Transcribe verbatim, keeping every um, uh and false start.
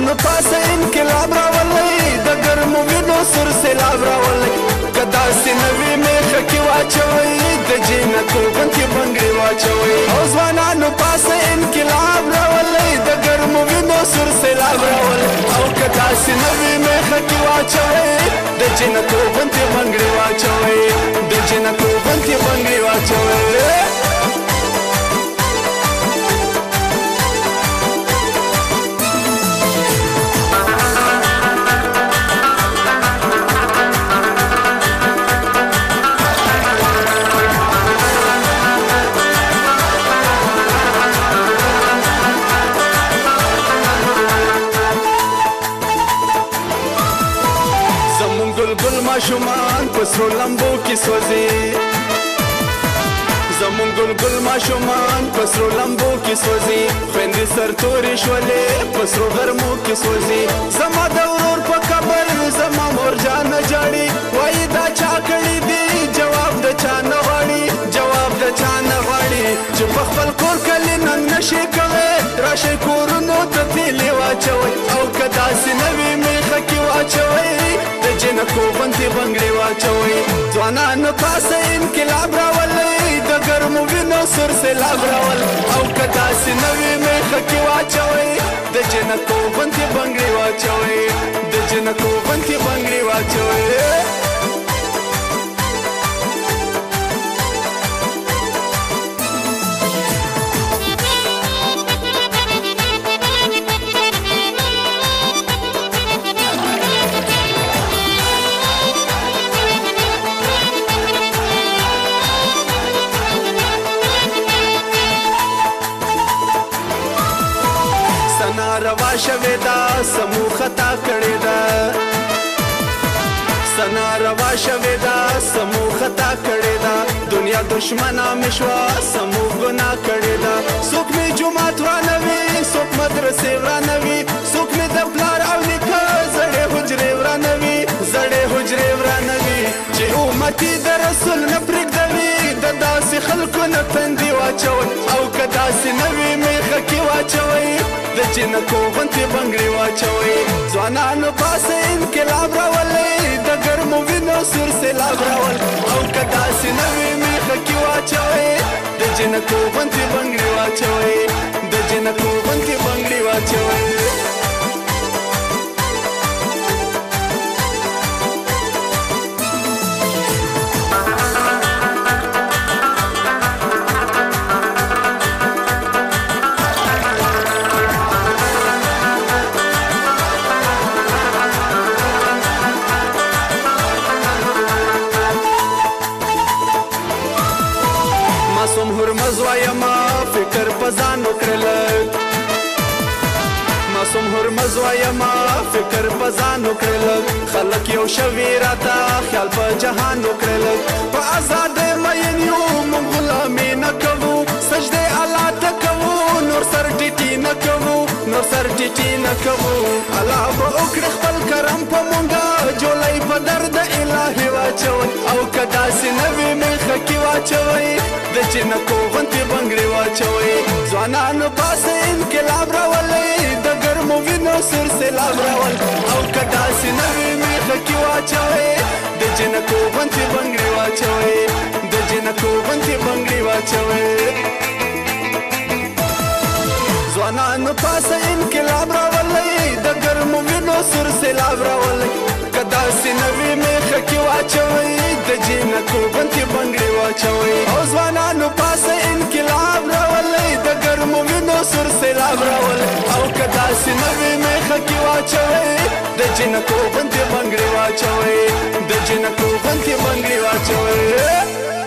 ځوانانو پاسه انقلاب راولئ د ګرمو وینو سور سیلاب راولئ که داسې نه وي میخه کې واچوئ د جینکو غوندې بنګړې واچوئ او ځوانانو پاسه انقلاب راولئ د ګرمو وینو سور سیلاب راولئ او که داسې نه وي میخه کې واچوئ د جینکو غوندې بنګړې واچوئ د جینکو غوندې بنګړې واچوئ ماشومان په سرو لمبو کې سوځي زمونږ ګلګل ماشومان په سرو لمبو کې سوځي خویندې سرتورې شولې په سرو غرمو کې سوځي زما د ورور په قبر زما مور جانه جاړي وایي دا چا کړي دي جواب د چا نه غواړي جواب د چا نه غواړي چې په خپل کور کلي نن نشي کوی راشئ کورونو ته تیلې واچوئ او که داسې نه وي میخه کې واچوئ جنکو غوندې بنګړې واچوئ ځوانانو پاسه انقلاب راولئ د ګرمو وینو سور سیلاب راولئ او که داسې نه وي میخه کې واچوئ د جنکو غوندې بنګړې واچوئ د جنکو غوندې بنګړې واچوئ روا شوې ده سمو خطا کړې ده سنا روا شوې ده سمو خطا کړې ده دنیا دشمنه مې شوه سمو ګناه کړې ده څوک مې جومات ورانوي څوک مدرسې ورانوي څوک مې د پلار او نیکه زړې حجرې ورانوي زړې حجرې ورانوي چې امتي د رسول نه پرېږدوي د داسې خلکو نه تندي واچوئ او که داسې نه وي میخه کې واچوئ د جنکو غوندې بنګړې واچوئ ځوانانو پاسه انقلاب راولئ د ګرمو وینو سور سیلاب راولئ او که داسې نه وي میخه کې واچوئ د جنکو غوندې بنګړې واچوئ د جنکو غوندې بنګړې واچوئ معصوم هرمز وایما فکر په ځان وکړه لږ معصوم هرمز وایما فکر په ځان وکړه لږ خلک یو شوي راته خیال په جهان وکړه لږ په ازادۍ مین یو موږ غلامي نه کوو سجدې الله ته کوو نور سر ټیټي نه کوو نور سر ټیټي نه کوو الله به وکړي خپل کرم په مونږه جولی په درد الهي واچوئ او که داسې نه وي میخه کې واچوئ د جنکو غوندې بنګړې واچوئ ځوانانو پاسه انقلاب راولئ د ګرمو وینو سور سیلاب راولئ او که داسې نه وي میخه کې واچوئ د جنکو غوندې بنګړې واچوئ د جنکو غوندې بنګړې واچوئ ځوانانو پاسه انقلاب راولئ د ګرمو وینو سور سیلاب راولئ که داسې نه وي میخه کې واچوئ د جنکو غوندې بنګړې واچوئ او ځوانانو پاسه انقلاب راولئ د ګرمو وینو سور سیلاب راولئ او که داسې نه وي میخه کې واچوئ د جنکو غوندې بنګړې واچوئ د جنکو غوندې بنګړې واچوئ